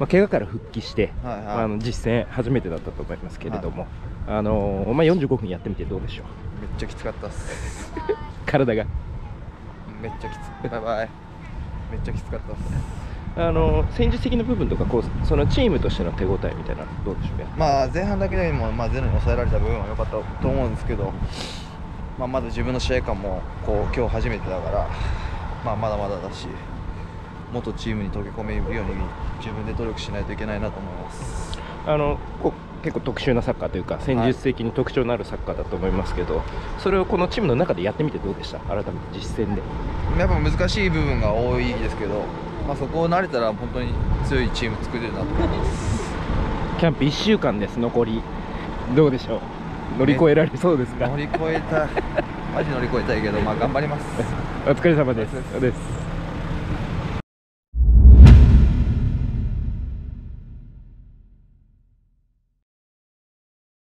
怪我から復帰して、 はいはい、 実戦初めてだったと思いますけれども、45分やってみてどうでしょう。 めっちゃきつかったっす体がめっちゃきつバイバイめっちゃきつかったっす。 戦術的な部分とかそのチームとしての手応えみたいなのどうでしょうね。 前半だけでも、ゼロに抑えられた部分は良かったと思うんですけど、まだ自分の試合感も今日初めてだから、まだまだだし、もっとチームに溶け込めるように自分で努力しないといけないなと思います。 結構特殊なサッカーというか戦術的に特徴のあるサッカーだと思いますけど、それをこのチームの中でやってみてどうでした？改めて実戦で。 やっぱ難しい部分が多いですけど、そこを慣れたら本当に強いチーム作れるなと思います。 キャンプ1週間です。残りどうでしょう？乗り越えられそうですか？ 乗り越えたいマジ乗り越えたいけど、頑張りますお疲れ様です。